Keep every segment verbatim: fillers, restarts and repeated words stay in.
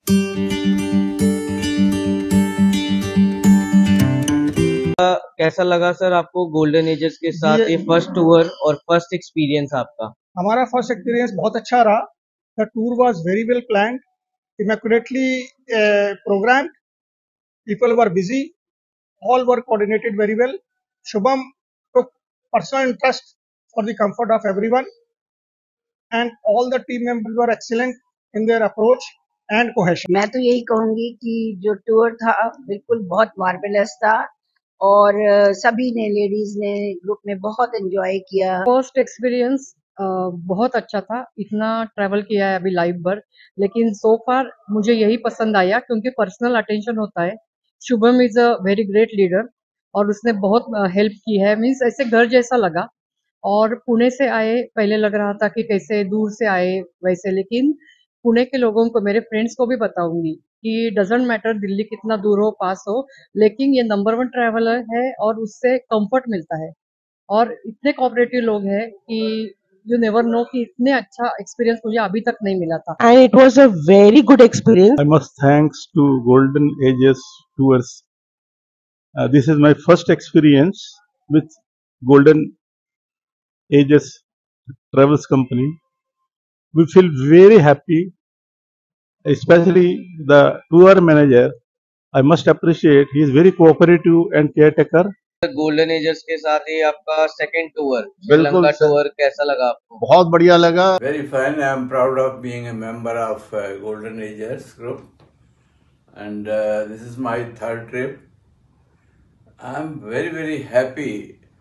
कैसा लगा सर आपको गोल्डन एजेस के साथ ये फर्स्ट टूर और फर्स्ट एक्सपीरियंस आपका? हमारा फर्स्ट एक्सपीरियंस बहुत अच्छा रहा। The tour was very well planned, immaculately uh, programmed. People were busy, all were coordinated very well. Shubham took personal interest for the comfort of everyone, and all the team members were excellent in their approach and cohesion. मैं तो यही कहूंगी कि जो tour था बिल्कुल बहुत marvellous था और अ, सभी ने लेडीज ने ग्रुप में बहुत एंजॉय किया। फर्स्ट एक्सपीरियंस बहुत अच्छा था। इतना ट्रैवल किया है अभी लाइफ भर, लेकिन सो फार मुझे यही पसंद आया क्योंकि पर्सनल अटेंशन होता है। Shubham is a very great leader और उसने बहुत हेल्प की है, मीन्स ऐसे घर जैसा लगा। और पुणे से आए, पहले लग रहा था कि कैसे दूर से आए वैसे, लेकिन पुणे के लोगों को, मेरे फ्रेंड्स को भी बताऊंगी कि डजेंट मैटर दिल्ली कितना दूर हो, पास हो, लेकिन ये नंबर वन ट्रैवलर है और उससे कंफर्ट मिलता है। और इतने कोऑपरेटिव लोग हैं कि यू नेवर नो कि इतने अच्छा एक्सपीरियंस मुझे अभी तक नहीं मिला था। And it was a very good experience. I must thanks to Golden Ages Tours. Uh, this is my first experience with Golden Ages Travels Company. We feel very happy, especially the tour manager. I must appreciate, he is very cooperative and caretaker. Golden ages के साथ ये आपका second tour, बिल्कुल Sri Lanka sir. Tour कैसा लगा आपको? बहुत बढ़िया लगा। Very fun. I am proud of being a member of uh, Golden Ages group, and uh, this is my third trip. I am very very happy.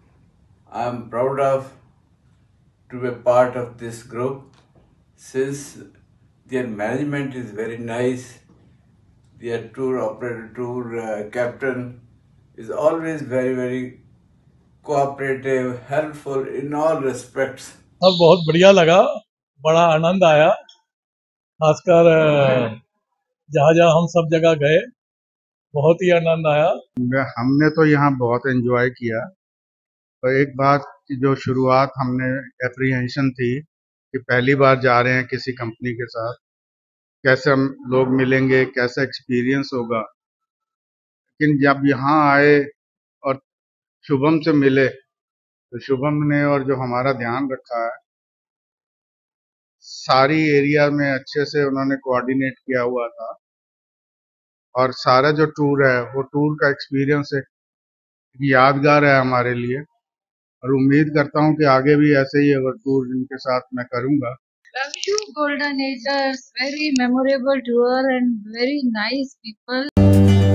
I am proud of to be a part of this group since their management is very nice. Their tour operator, tour uh, captain is always very very cooperative, helpful in all respects. सब बहुत बढ़िया लगा, बड़ा आनंद आया। खासकर जहाँ जहाँ हम सब जगह गए बहुत ही आनंद आया। हमने तो यहाँ बहुत एंजॉय किया। तो एक बात की जो शुरुआत हमने एप्रीहेंशन थी कि पहली बार जा रहे हैं किसी कंपनी के साथ, कैसे हम लोग मिलेंगे, कैसा एक्सपीरियंस होगा। लेकिन जब यहाँ आए और शुभम से मिले तो शुभम ने और जो हमारा ध्यान रखा है, सारी एरिया में अच्छे से उन्होंने कोऑर्डिनेट किया हुआ था। और सारा जो टूर है वो टूर का एक्सपीरियंस एक यादगार है हमारे लिए, और उम्मीद करता हूँ कि आगे भी ऐसे ही अगर टूर इनके साथ मैं करूँगा। Love you, Golden Ages. Very memorable tour and very nice people.